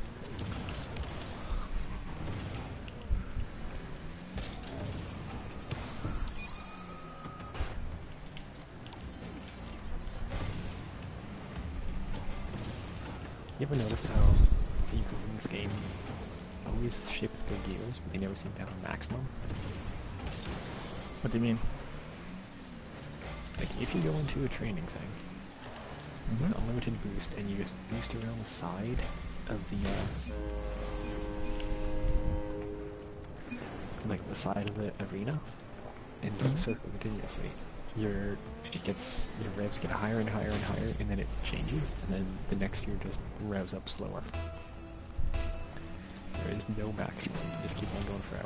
You ever notice how people in this game always shift their gears, but they never seem to have a maximum? What do you mean? Like, if you go into a training thing, Mhm. unlimited boost, and you just boost around the side of like the side of the arena, and just circle continuously. Your revs get higher and higher and higher, and then it changes, and then the next year just revs up slower. There is no maximum. You just keep on going forever.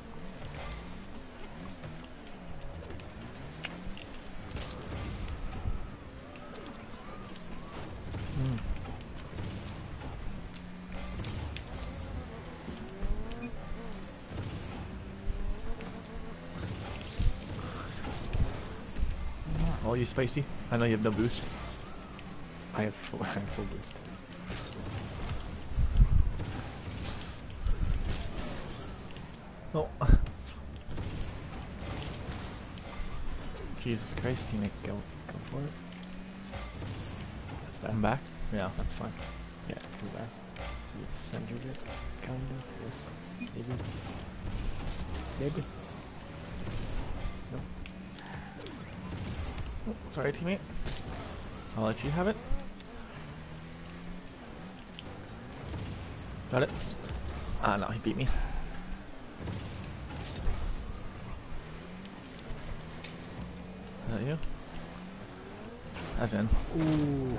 All you spicy. I know you have no boost. I have full boost. Oh. Jesus Christ, teammate. Go for it. That's bad. I'm back? Yeah. That's fine. Yeah, come back. You centered it, kind of. Yes, maybe. Maybe. No. Oh, sorry, teammate. I'll let you have it. Got it? Ah, no, he beat me. Is that you? That's in. Ooh.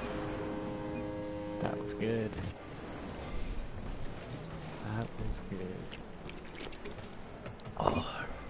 That was good. That was good. Oh.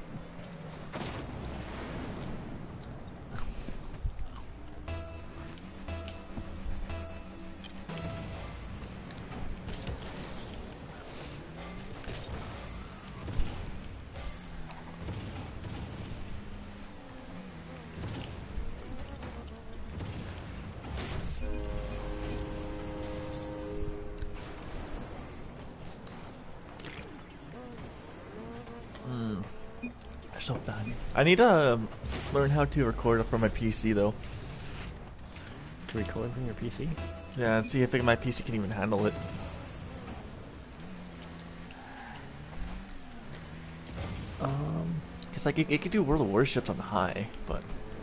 So bad. I need to learn how to record from my PC though. To record from your PC? Yeah, and see if my PC can even handle it. Cause like it could do World of Warships on high, but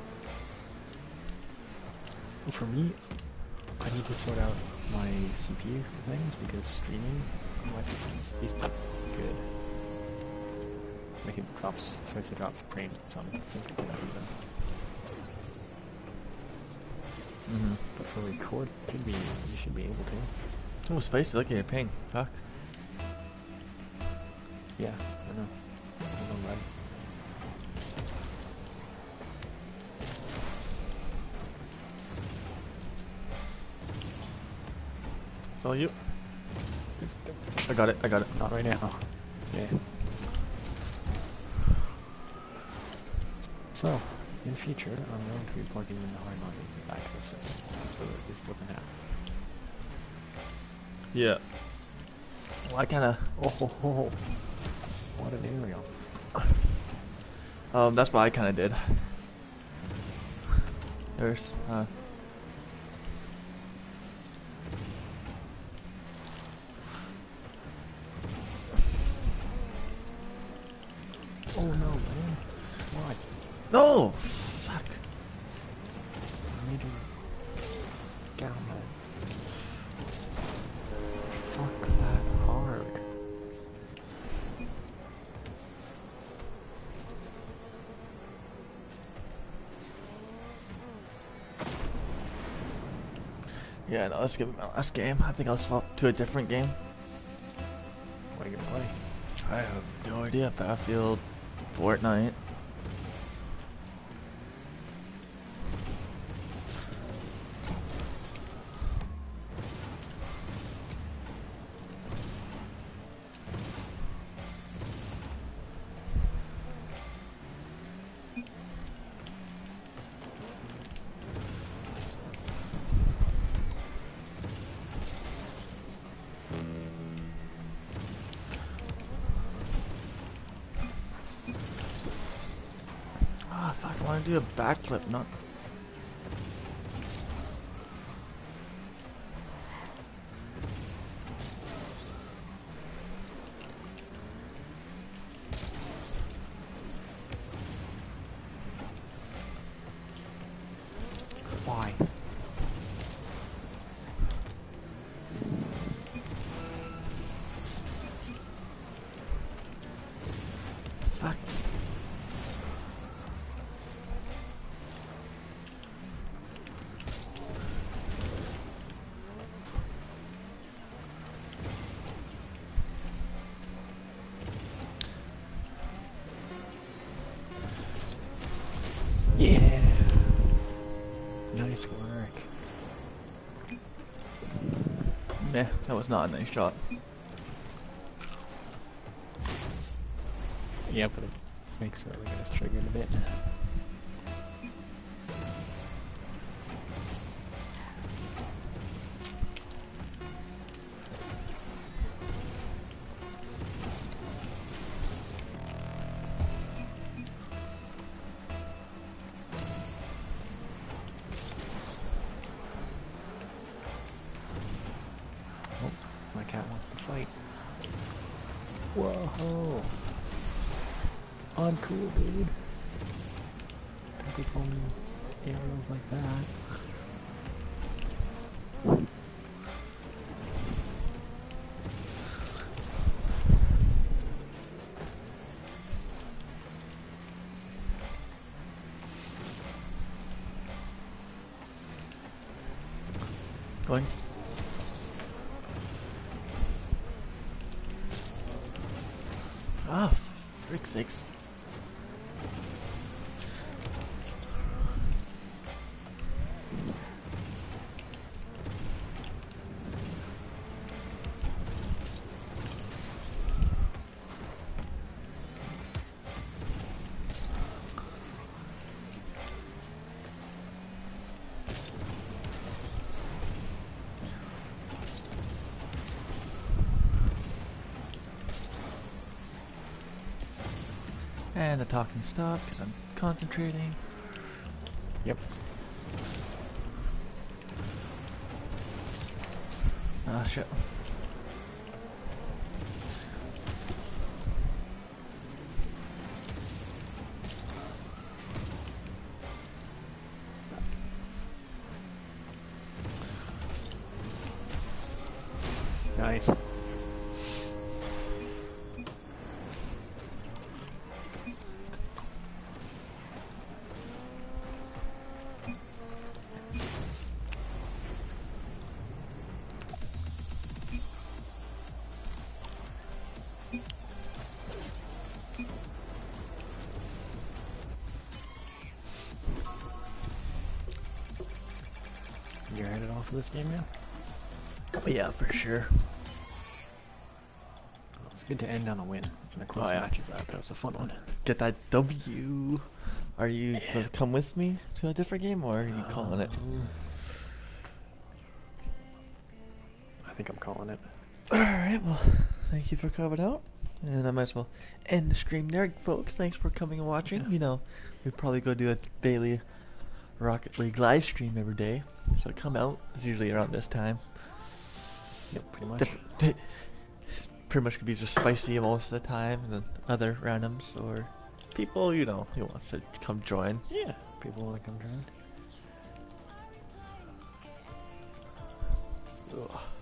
For me, I need to sort out my CPU things because streaming might be still good. Like it drops, tries to drop frames on simple things even. But for record, you should be able to. oh, spicy. Look at your ping. Fuck. Yeah, I know. I'm right. It's all you. I got it. I got it. Not right now. Yeah. So, in future, I'm going to be plugging in the hard drive back to the system so that this doesn't happen. Yeah. Well, I kind of. Oh, what an aerial. That's what I kind of did. There's. Oh no, man. Why? No! Fuck. I need to down that. Fuck that hard. Yeah, no, let's give it my last game. I think I'll swap to a different game. What are you gonna play? I have no idea. Battlefield, Fortnite. Fuck, I want to do a backflip, not... Why? Yeah, that was not a nice shot. Yeah, but it makes it really get us triggered a bit. Oh, my cat wants to fight. Whoa! I'm cool, dude. Don't be pulling arrows like that. Going. Ah, frick sakes. And the talking stopped because I'm concentrating. Yep. Ah, shit. Nice. You're headed off for this game now? Oh, yeah, for sure. Well, it's good to end on a win. And a close Oh, yeah. match of that. That was a fun one. Get that W. Are you going to come with me to a different game, or are you calling it? I think I'm calling it. Alright, well, thank you for coming out. And I might as well end the stream there, folks. Thanks for coming and watching. Yeah. You know, we probably go do a daily Rocket League live stream every day. So come out. It's usually around this time. Yep, pretty much. Pretty much could be just spicy most of the time, and then other randoms or people, you know, who wants to come join. Yeah, people want to come join. Ugh.